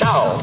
now.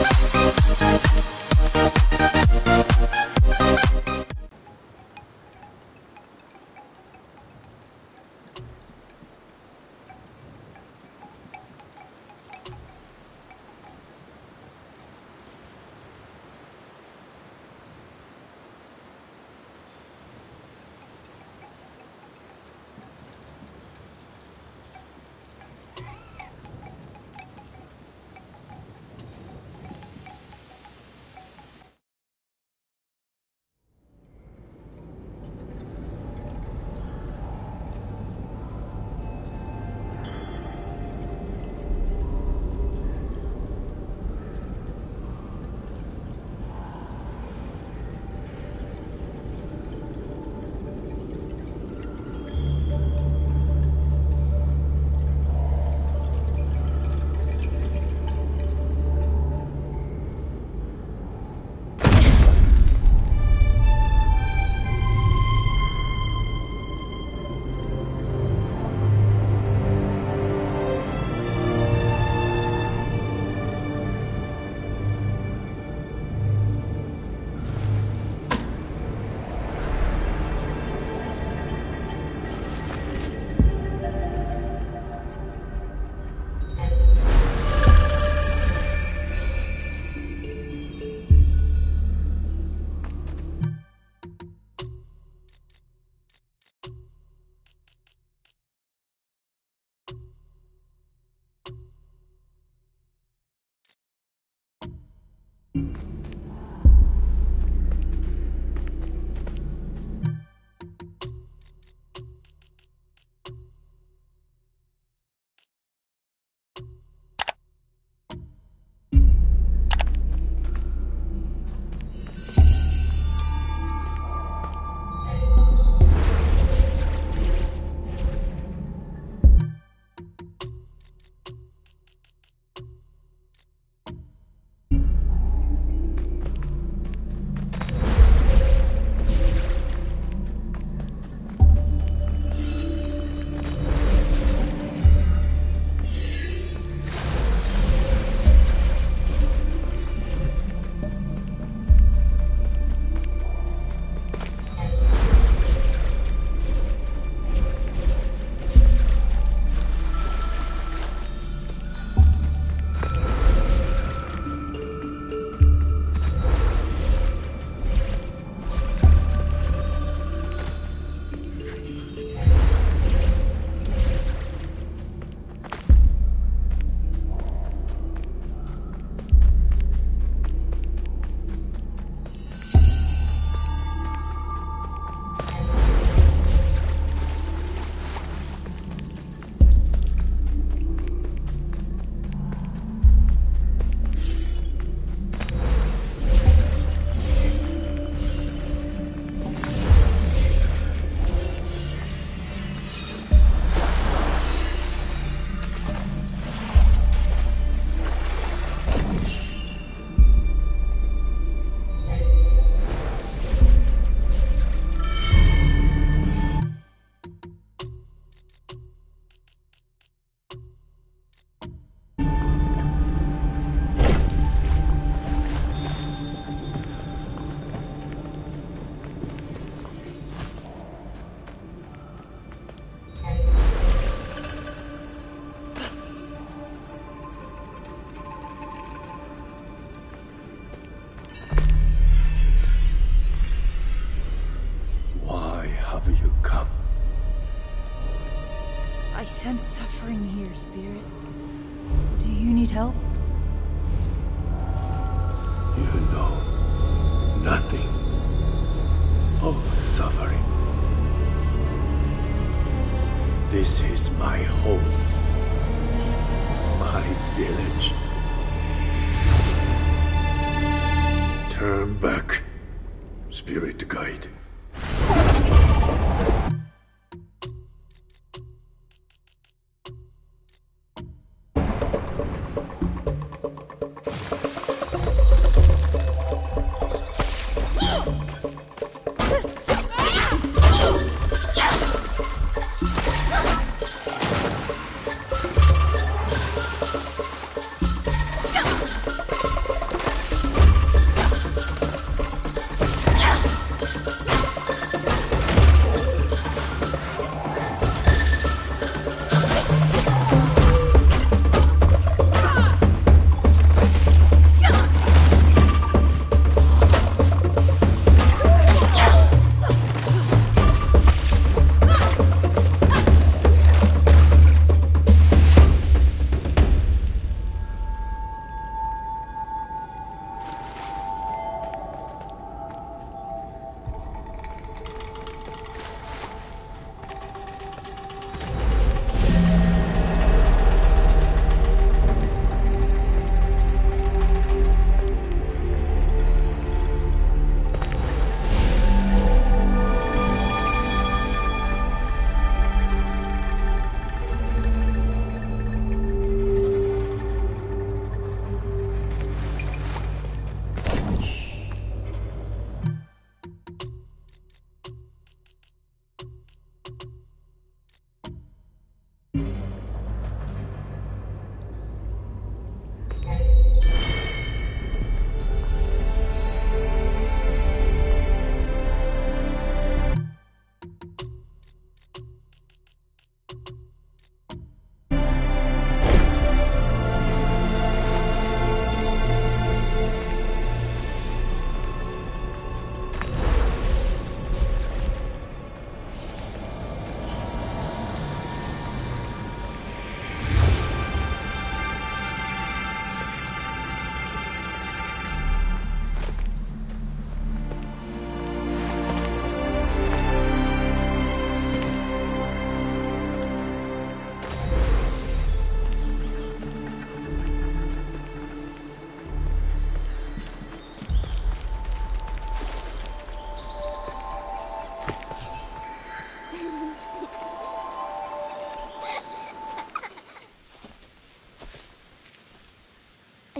I sense suffering here, Spirit. Do you need help? You know nothing of suffering. This is my home, my village. Turn back, Spirit Guide.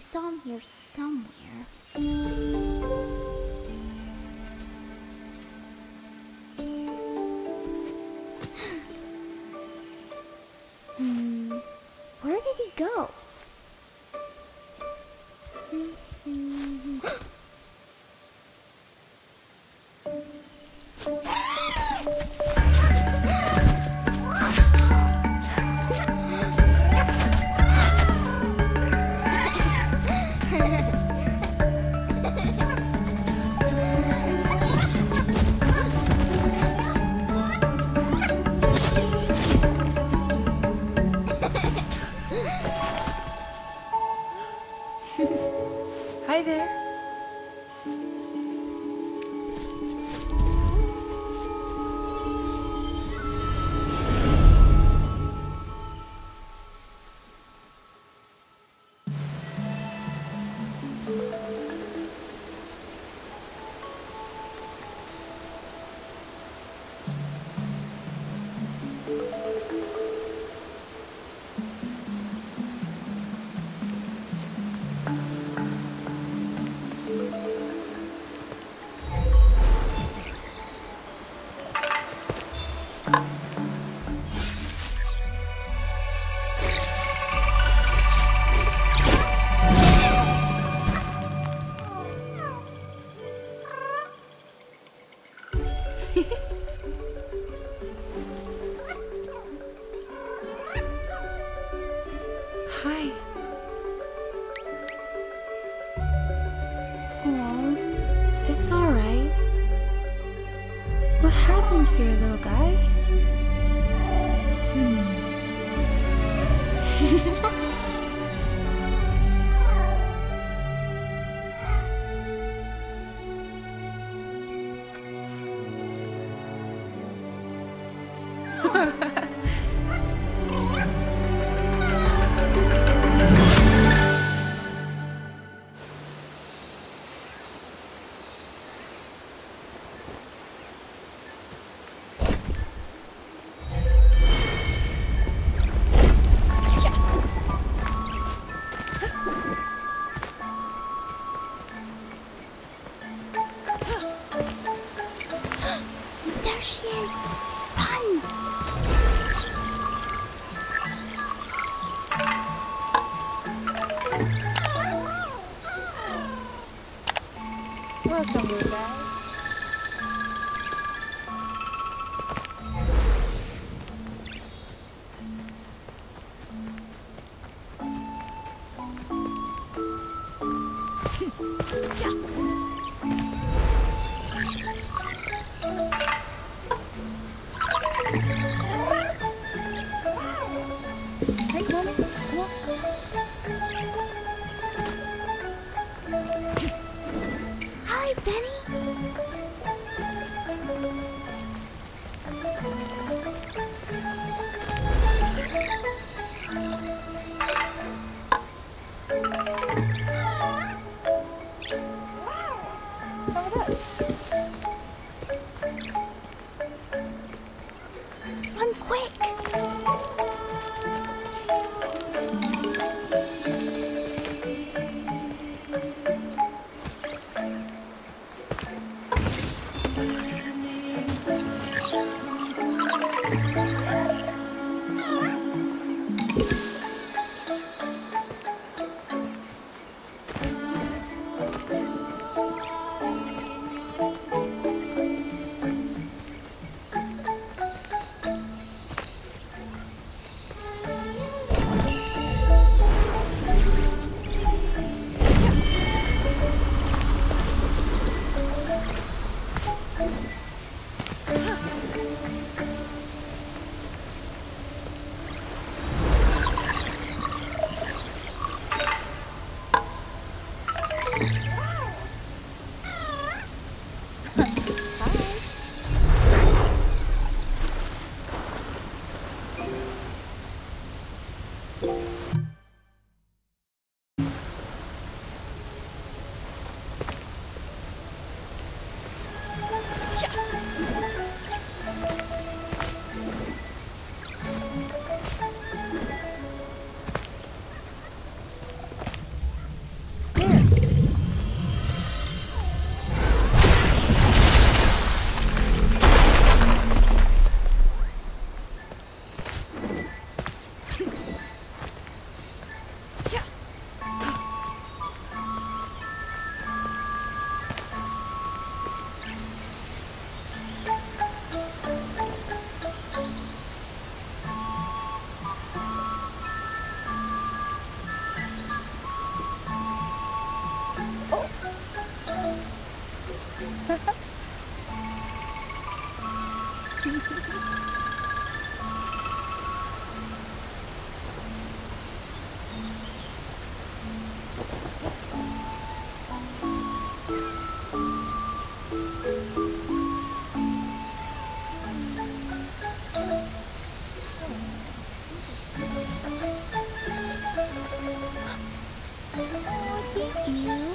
saw him here somewhere. Where did he go? Hi there. Hi. Oh, it's all right. What happened here, little guy? There she is! Run! Welcome, little guy. Hey, Mommy, come on. Hi, Benny. How about this? Run quick! Oh, thank you.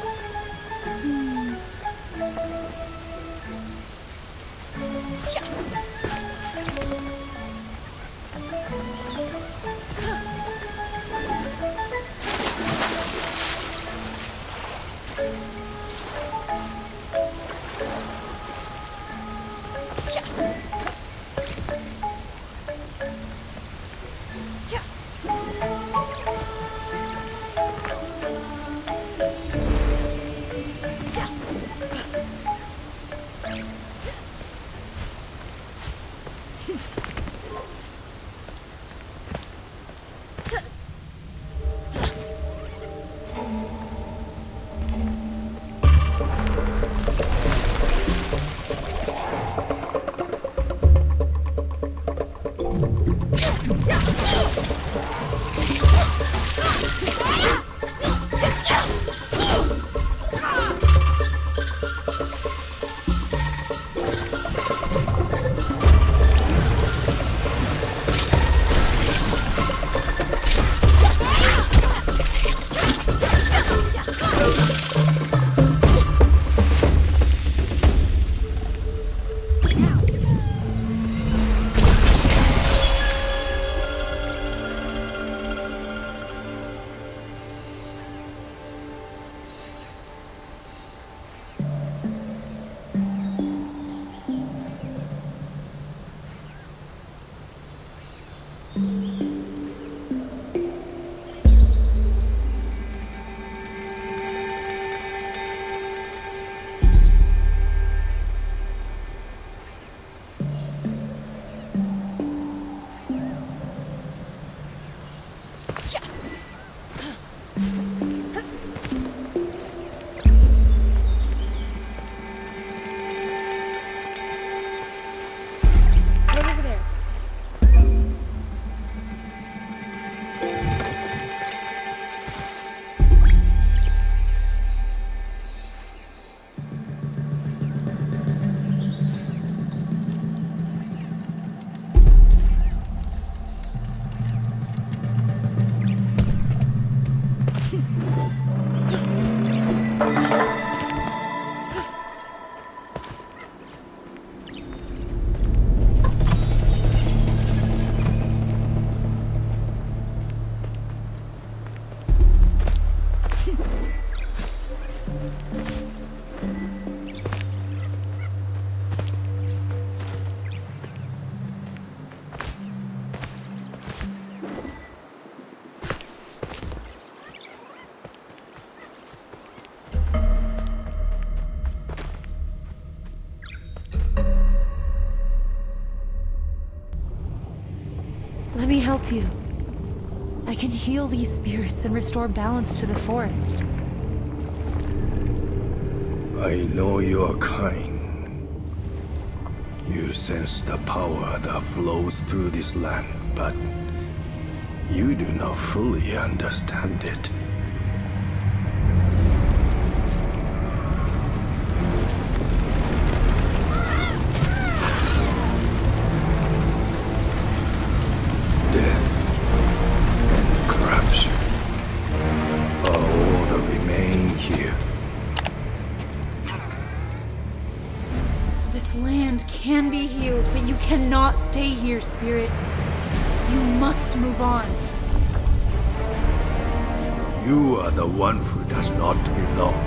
Let me help you. I can heal these spirits and restore balance to the forest. I know you are kind. You sense the power that flows through this land, but you do not fully understand it. Death and corruption are all that remain here. This land can be healed, but you cannot stay here, Spirit. You must move on. You are the one who does not belong.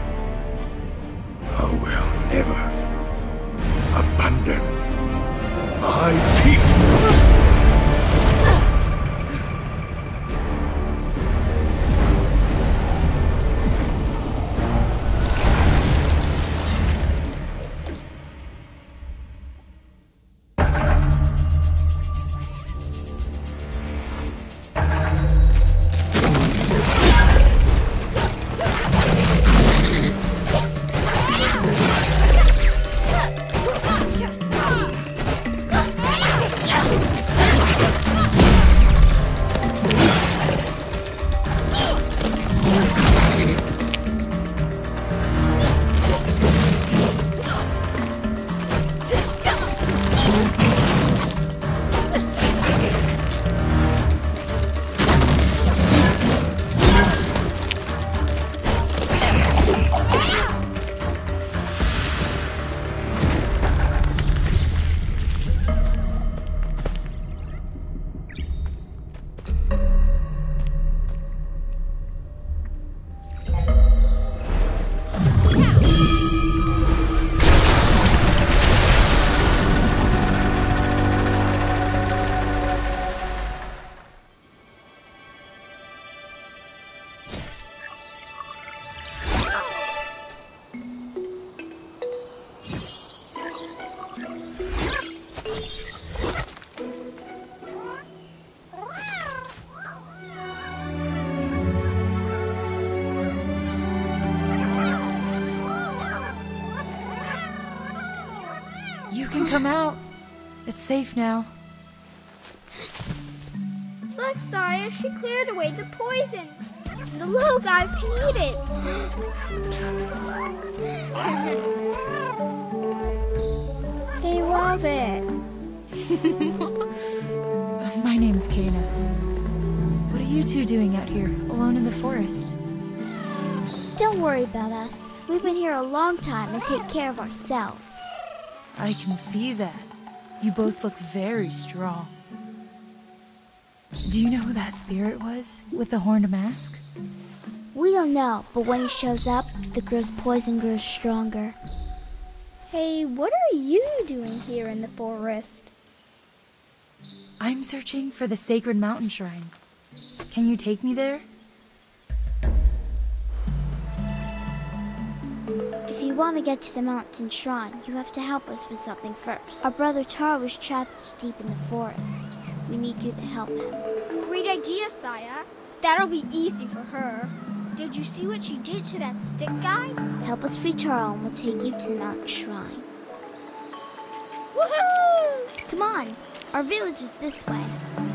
I will never abandon my people. can come out. It's safe now. Look, Saya, she cleared away the poison. The little guys can eat it. They love it. My name's Kana. What are you two doing out here, alone in the forest? Don't worry about us. We've been here a long time and take care of ourselves. I can see that. You both look very strong. Do you know who that spirit was, with the horned mask? We don't know, but when he shows up, the girl's poison grows stronger. Hey, what are you doing here in the forest? I'm searching for the sacred mountain shrine. Can you take me there? If you want to get to the mountain shrine, you have to help us with something first. Our brother Taro was trapped deep in the forest. We need you to help him. Great idea, Saya. That'll be easy for her. Did you see what she did to that stick guy? Help us free Taro and we'll take you to the mountain shrine. Woohoo! Come on, our village is this way.